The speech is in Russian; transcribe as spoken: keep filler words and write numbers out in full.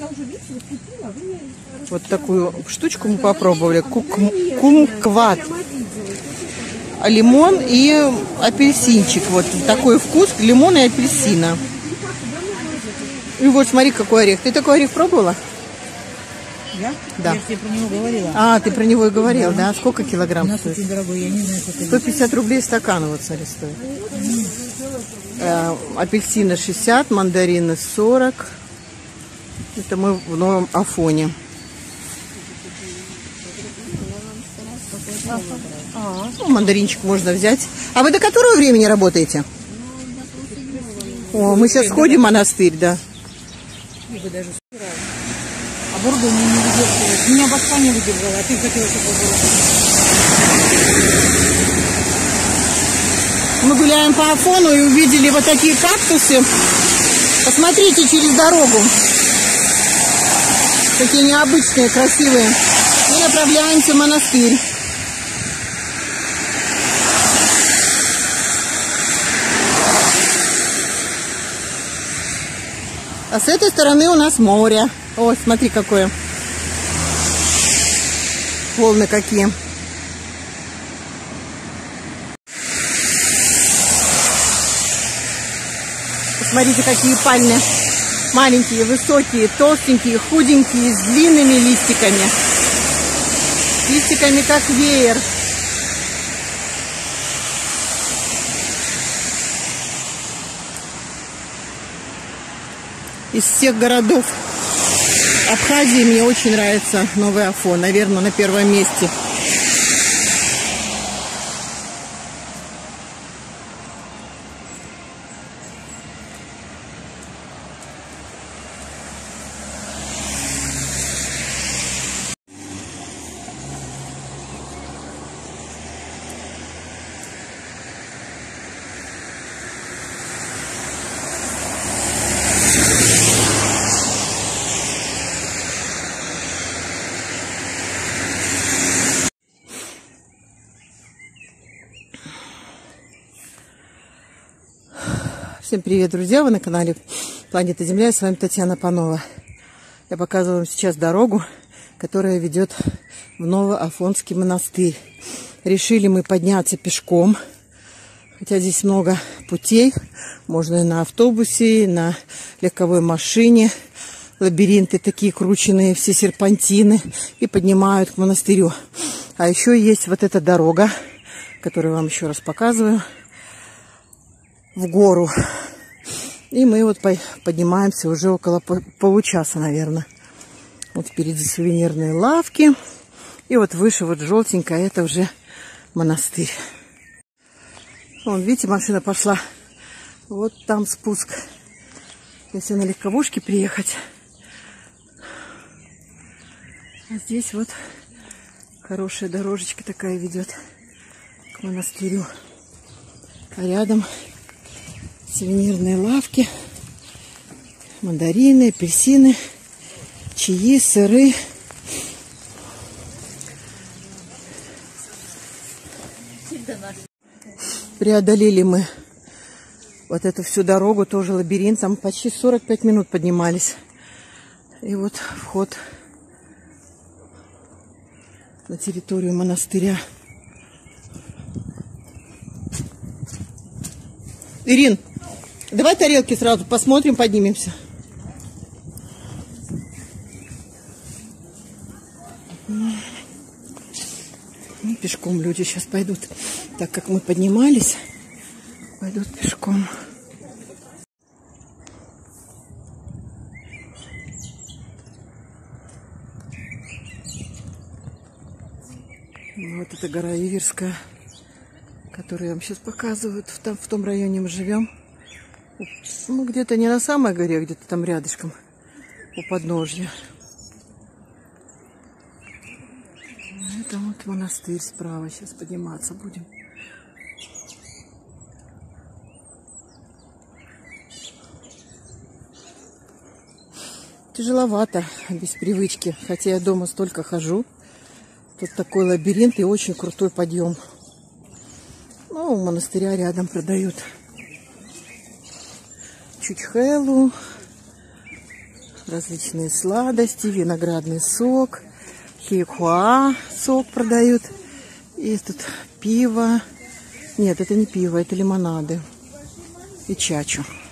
Вот такую штучку мы попробовали. Кумкват. Лимон и апельсинчик. Вот такой вкус лимона и апельсина. И вот смотри, какой орех. Ты такой орех пробовала? Я? Да. Я тебе про него говорила. А, ты про него и говорил, да? да? Сколько килограмм У нас стоит? очень дорогой, я не знаю, сколько. сто пятьдесят рублей стакан, вот, смотри, стоит. Mm. Э, апельсины шестьдесят, мандарины сорок. Это мы в новом Афоне. Ну, мандаринчик можно взять. А вы до которого времени работаете? О, мы сейчас сходим в монастырь, да. А бургу мне не выдерживает. Меня башка не выдержала, а ты хотела, чтобы было. Мы гуляем по Афону и увидели вот такие кактусы. Посмотрите через дорогу. Такие необычные, красивые. И направляемся в монастырь. А с этой стороны у нас море. О, смотри, какое. Волны какие. Посмотрите, какие пальмы. Маленькие, высокие, толстенькие, худенькие, с длинными листиками. Листиками, как веер. Из всех городов Абхазии мне очень нравится Новый Афон. Наверное, на первом месте. Всем привет, друзья! Вы на канале Планета Земля. С вами Татьяна Панова. Я показываю вам сейчас дорогу, которая ведет в Новоафонский монастырь. Решили мы подняться пешком, хотя здесь много путей. Можно и на автобусе, и на легковой машине. Лабиринты такие крученные, все серпантины, и поднимают к монастырю. А еще есть вот эта дорога, которую вам еще раз показываю, в гору. И мы вот поднимаемся уже около получаса, наверное. Вот впереди сувенирные лавки. И вот выше, вот желтенькая, это уже монастырь. Вон, видите, машина пошла. Вот там спуск. Если на легковушке приехать. А здесь вот хорошая дорожечка такая ведет к монастырю. А рядом сувенирные лавки, мандарины, апельсины, чаи, сыры. Преодолели мы вот эту всю дорогу, тоже лабиринт. Там почти сорок пять минут поднимались. И вот вход на территорию монастыря. Ирин, давай тарелки сразу посмотрим, поднимемся. Ну, пешком люди сейчас пойдут. Так как мы поднимались, пойдут пешком. Вот это гора Иверская, которую я вам сейчас показываю. Там, в том районе мы живем. Ну, где-то не на самой горе, а где-то там рядышком, у подножья. Это вот монастырь справа. Сейчас подниматься будем. Тяжеловато, без привычки. Хотя я дома столько хожу. Тут такой лабиринт и очень крутой подъем. Ну, у монастыря рядом продают чучхелу, различные сладости, виноградный сок, хейхуа сок продают. Есть тут пиво. Нет, это не пиво, это лимонады и чачу.